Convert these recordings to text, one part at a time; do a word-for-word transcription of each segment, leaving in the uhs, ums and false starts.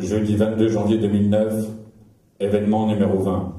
Jeudi vingt-deux janvier deux mille neuf, événement numéro vingt.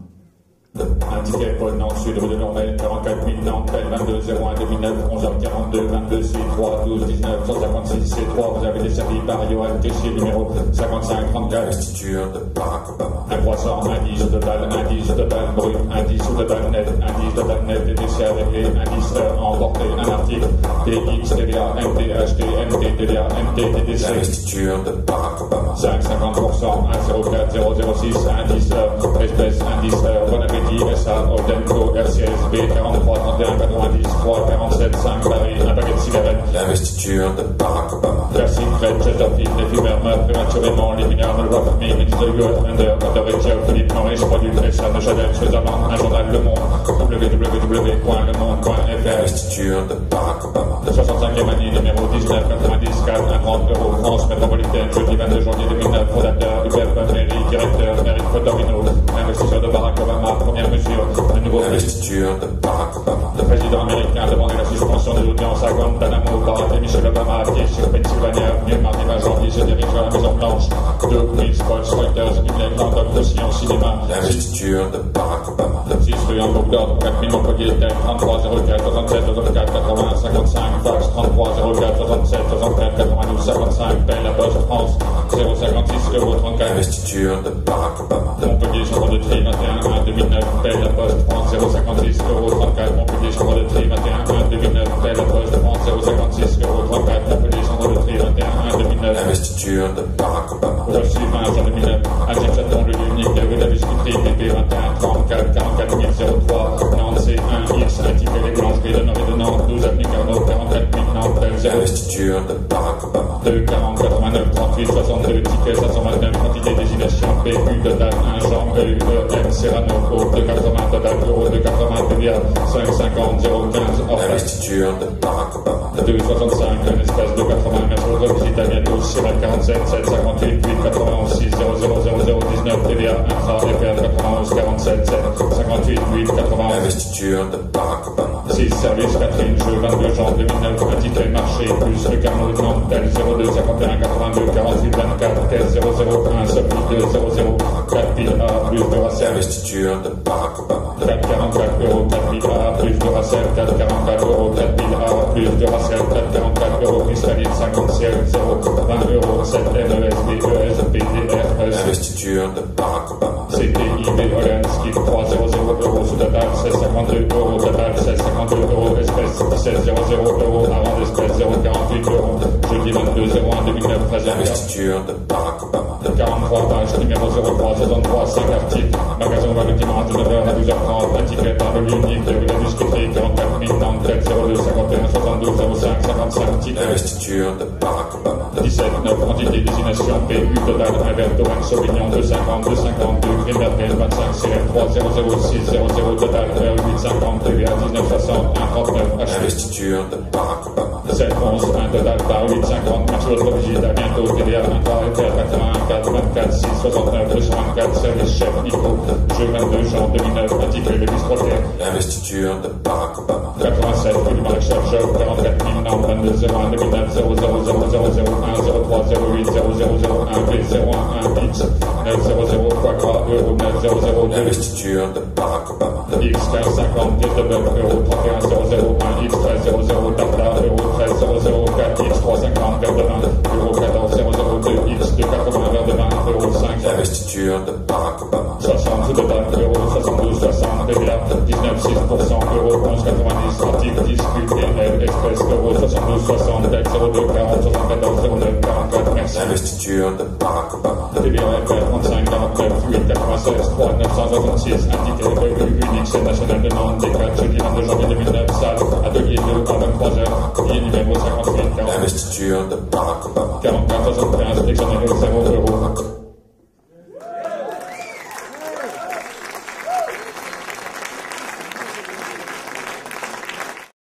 Indiqué Pôle Nord Sud, rue de Normel, quarante-quatre mille Nantes, vingt-deux zéro un deux mille neuf, onze heures quarante-deux, vingt-deux C trois, douze dix-neuf, cent cinquante-six C trois, vous avez desservi par Johan Tessier, numéro cinquante-cinq trente-quatre. Investiture de Barack Obama. Un croissant, indice total, indice total brut, indice total net, indice total net, T T C A réglé, indice heure emporté, un article, T X, T D A, M T, H T, M T, T D A, M T, T D C. Investiture de Barack Obama. cinq virgule cinquante pour cent, un zéro quatre zéro zéro six, indice heure, espèce, indice heure, bon appétit, S A, Oldenco, R C S B, quarante-trois trente et un quatre-vingt-dix, trois quarante-sept cinq, Paris, un paquet de cigarettes. L'investiture de Barack Obama. Classique, Fred, Chesterfield, l'éphémère meurt prématurément, les mineurs me rock me, Ministre de God, Under, Underrated, Philippe Maurice, produit Flecha, de Chadel, Switzerland, un journal Le Monde, w w w point le monde point f r. Investiture de Barack Obama. Le soixante-cinquième année, numéro dix-neuf quatre-vingt-dix, quatre, un trente euros, France métropolitaine, jeudi vingt-deux janvier deux mille neuf, fondateur, Hubert Mairie, directeur, Eric Fotorino, investisseur de Barack Obama, première mesure, le nouveau Investiture de Barack Obama. Le président américain demandait la suspension des audiences à Guantanamo, Barack et Michelle Obama à pied sur Pennsylvania, venu mardi vingt janvier, se dirige vers la Maison Blanche. Deux, Will Scott, Reuters, United London, aussi en cinéma. L'investiture de Barack Obama. six rue Hambourg d'Ordre, quatre mille Montpellier, Tel, trente-trois zéro quatre, soixante-sept, soixante-quatre, quatre-vingts, cinquante-cinq, fax, trente-trois zéro quatre, soixante-sept, soixante-quatre, quatre-vingt-douze, cinquante-cinq, Belle, La Poste, France, zéro cinquante-six, euros trente-quatre. Investiture de Barack Obama. Montpellier, chambre de tri, vingt et un un deux mille neuf, Belle, La Poste, France, zéro cinquante-six, euros trente-quatre. Montpellier, chambre de tri, vingt et un un deux mille neuf, Belle, La Poste, France, zéro cinquante-six, euros trente-quatre. Montpellier, chambre de tri, vingt et un un deux mille neuf. Investiture de Barack Obama. Reçu vingt juin deux mille neuf, à Chaton, le lieu unique de rue de la Biscuiterie, B P vingt et un trente-quatre, quarante-quatre mille trois, Nantes C un X, intitulé les boulangeries de Nord et de Nantes, douze avenue Carnot, quarante-quatre mille Nantes, zéro. Investiture de Barack Obama. deux quarante quatre-vingt-neuf trente-huit soixante-deux, ticket cinq cent vingt-neuf, quantité désignation P U total un Jean E U E M Serrano, au deux quatre-vingts total euro deux quatre-vingts T V A cinq cinquante zéro quinze hors taxe. Investiture de Barack Obama. deux soixante-cinq, un espace deux quatre-vingts, merci au revisite à bientôt, Cyril quarante-sept sept cinquante-huit huit quatre-vingt-onze six zéro zéro zéro zéro dix-neuf T V A intra F R quatre-vingt-onze quarante-sept sept cinquante-huit huit quatre-vingt-onze. Investiture de Barack Obama. six service Catherine, jeu vingt-deux janvier deux mille neuf, intitulé marché plus le Carnot de Nantes, tel zéro deux cinquante et un quatre-vingt-deux quarante-huit vingt-quatre caisse zéro zéro un Sophie deux zéro zéro quatre mille A plus de Racel. Investiture de Barack Obama. quatre quarante-quatre euros quatre mille A plus de Racel, quatre quarante-quatre euros quatre mille A plus de Racel, quatre quarante-quatre euros cristalline cinquante-sept zéro vingt euros sept N E S B E S P D R S. Investiture de Barack Obama. C T I B Olenski trois zéro zéro euros sous total seize cinquante-deux euros total seize cinquante-deux euros espèce dix-sept zéro zéro euros avant d'espèce zéro quarante-huit euros jeudi vingt-deux zéro un deux mille neuf treize Investiture de Barack Obama. quarante-trois pages numéro zéro trois soixante-trois cinq articles magasin ouvert le dimanche de neuf heures à douze heures trente indiqué par le lieu unique de la discuterie quarante-quatre mille Nantes zéro deux cinquante et un soixante-douze zéro cinq cinquante-cinq titres. Investiture de Barack Obama. dix-sept neuf quantité désignation P U total Albert Torrent Sauvignon deux cinquante deux cinquante-deux Grimbergen vingt-cinq C R trois zéro zéro six zéro zéro total R huit cinquante T V A dix-neuf soixante un trente-neuf H. Investiture de Barack Obama. sept onze un total par huit cinquante merci de votre visite à bientôt T V A un trois F R quatre-vingt-un quatre vingt-quatre six soixante-neuf deux cent vingt-quatre service chef Nico jeu vingt-deux janvier deux mille neuf intitulé le bistroquet. Investiture de Barack Obama. quatre-vingt-sept rue du Maréchal Job quarante-quatre mille Nantes vingt-deux zéro un deux mille neuf zéro zéro zéro zéro zéro un zéro trois zéro huit zéro zéro zéro un B zéro un un X neuf zéro zéro Quagra euro neuf zéro zéro deux. Investiture de Barack Obama. X quinze cinquante pièces de bœuf euro trente et un zéro zéro un X treize zéro zéro Tartar euro treize zéro zéro quatre X trois cinquante verre de vin euro quatorze zéro zéro deux X deux quatre-vingts verre de vin euro cinq. Investiture de Barack Obama. soixante sous total euro soixante-douze soixante T V A dix-neuf six pour cent euro onze quatre-vingt-dix article dix Q P L Express euro soixante-douze soixante Tel zéro deux quarante soixante-quatorze zéro neuf quarante-quatre merci. Investiture de Barack Obama. T V A F R trente-cinq quarante-neuf huit quatre-vingt-seize trois neuf cent soixante-six indiqué revue unique scène nationale de Nantes D quatre jeudi vingt-deux janvier deux mille neuf salle atelier deux à vingt-trois heures billet numéro cinquante-huit quarante. Investiture de Barack Obama. quarante-quatre soixante-quinze exonéré zéro